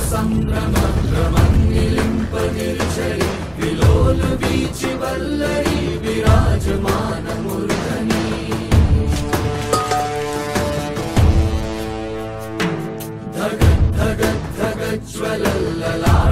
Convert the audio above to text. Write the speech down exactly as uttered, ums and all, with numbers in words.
संभ्रम भ्रमन्निलिम्प गिरिशरि विलोल वीचि वल्लरी विराजमान मूर्धनि धग धग धग ज्वलल्ललाट